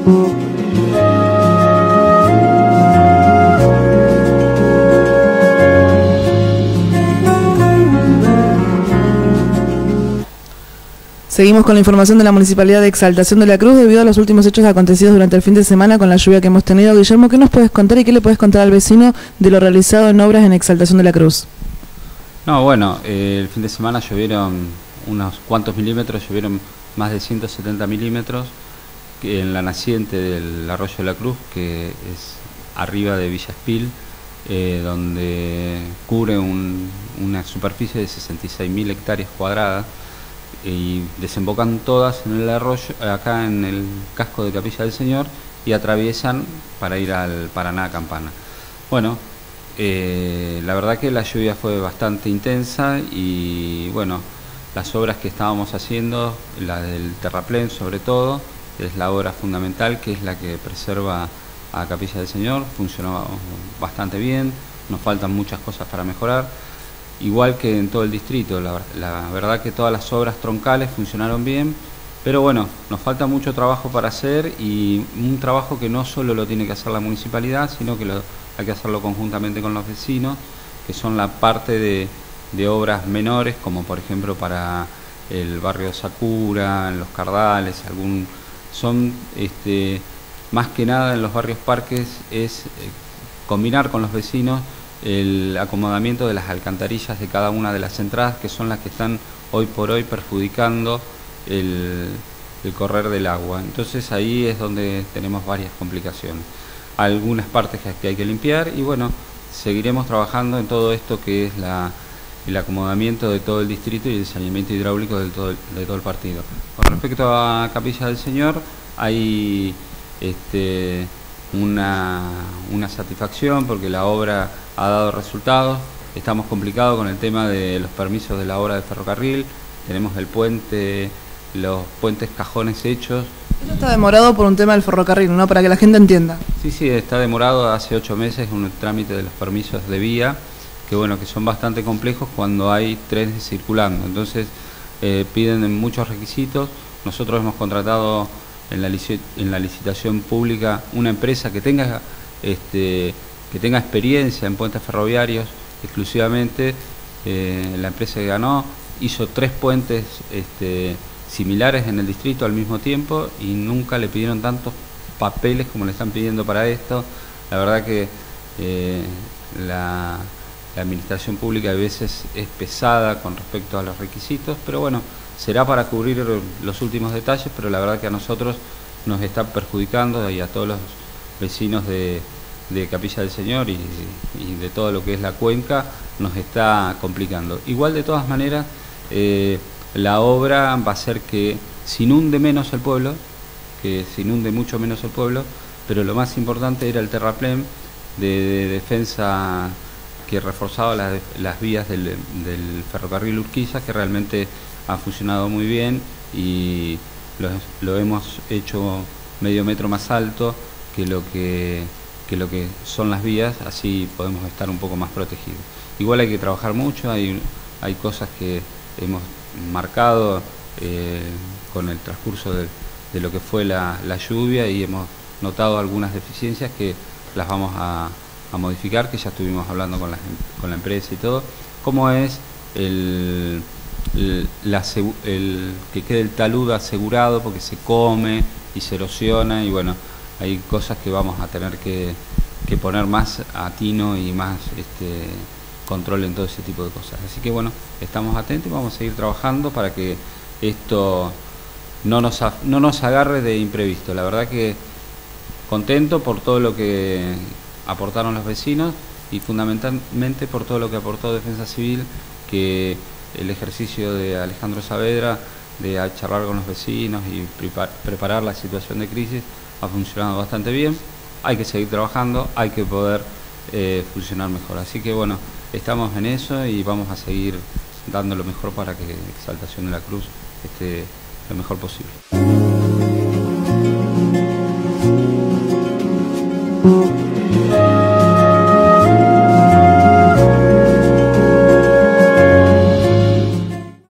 Seguimos con la información de la Municipalidad de Exaltación de la Cruz debido a los últimos hechos acontecidos durante el fin de semana con la lluvia que hemos tenido. Guillermo, ¿qué nos puedes contar y qué le puedes contar al vecino de lo realizado en obras en Exaltación de la Cruz? No, bueno, el fin de semana llovieron unos cuantos milímetros, llovieron más de 170 milímetros en la naciente del Arroyo de la Cruz, que es arriba de Villa Espil, donde cubre una superficie de 66.000 hectáreas cuadradas y desembocan todas en el arroyo, acá en el casco de Capilla del Señor, y atraviesan para ir al Paraná Campana. Bueno, la verdad que la lluvia fue bastante intensa y bueno, las obras que estábamos haciendo, la del terraplén sobre todo, es la obra fundamental, que es la que preserva a Capilla del Señor, funcionó bastante bien, nos faltan muchas cosas para mejorar, igual que en todo el distrito. La verdad que todas las obras troncales funcionaron bien, pero bueno, nos falta mucho trabajo para hacer, y un trabajo que no solo lo tiene que hacer la municipalidad, sino que hay que hacerlo conjuntamente con los vecinos, que son la parte de obras menores, como por ejemplo para el barrio Sakura, en los Cardales, son más que nada en los barrios parques, es combinar con los vecinos el acomodamiento de las alcantarillas de cada una de las entradas, que son las que están hoy por hoy perjudicando el correr del agua. Entonces ahí es donde tenemos varias complicaciones, algunas partes que hay que limpiar, y bueno, seguiremos trabajando en todo esto que es el acomodamiento de todo el distrito y el saneamiento hidráulico de todo el partido. Con respecto a Capilla del Señor, hay una satisfacción porque la obra ha dado resultados. Estamos complicados con el tema de los permisos de la obra de ferrocarril, tenemos los puentes cajones hechos. Esto está demorado por un tema del ferrocarril, ¿no? Para que la gente entienda. Sí, está demorado hace 8 meses un trámite de los permisos de vía, que bueno, que son bastante complejos cuando hay trenes circulando, entonces piden muchos requisitos. Nosotros hemos contratado en la licitación pública una empresa que tenga experiencia en puentes ferroviarios exclusivamente. La empresa que ganó hizo 3 puentes similares en el distrito al mismo tiempo y nunca le pidieron tantos papeles como le están pidiendo para esto. La verdad que la administración pública a veces es pesada con respecto a los requisitos, pero bueno, será para cubrir los últimos detalles, pero la verdad que a nosotros nos está perjudicando, y a todos los vecinos de Capilla del Señor y de todo lo que es la cuenca, nos está complicando. Igual, de todas maneras, la obra va a hacer que se inunde menos el pueblo, que se inunde mucho menos el pueblo, pero lo más importante era el terraplén de defensa que reforzaba las vías del ferrocarril Urquiza, que realmente ha funcionado muy bien, y lo hemos hecho medio metro más alto que lo que son las vías, así podemos estar un poco más protegidos. Igual hay que trabajar mucho, hay cosas que hemos marcado con el transcurso de lo que fue la lluvia, y hemos notado algunas deficiencias que las vamos a modificar, que ya estuvimos hablando con la empresa y todo, como es el que quede el talud asegurado, porque se come y se erosiona, y bueno, hay cosas que vamos a tener que poner más atino y más control en todo ese tipo de cosas. Así que bueno, estamos atentos y vamos a seguir trabajando para que esto no nos agarre de imprevisto. La verdad que contento por todo lo que aportaron los vecinos y fundamentalmente por todo lo que aportó Defensa Civil, que el ejercicio de Alejandro Saavedra de charlar con los vecinos y preparar la situación de crisis ha funcionado bastante bien. Hay que seguir trabajando, hay que poder funcionar mejor. Así que bueno, estamos en eso y vamos a seguir dando lo mejor para que Exaltación de la Cruz esté lo mejor posible.